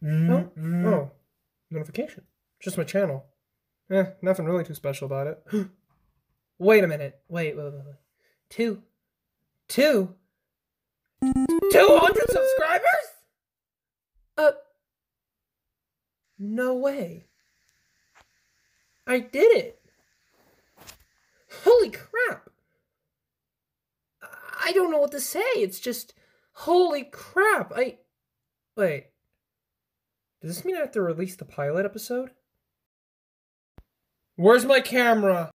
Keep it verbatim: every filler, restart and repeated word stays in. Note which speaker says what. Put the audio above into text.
Speaker 1: Oh, oh, notification. Just my channel. Eh, nothing really too special about it. Wait a minute. Wait, wait, wait, wait. Two. Two? two hundred subscribers? Uh. No way. I did it. Holy crap. I don't know what to say. It's just, holy crap. I. Wait. Does this mean I have to release the pilot episode? Where's my camera?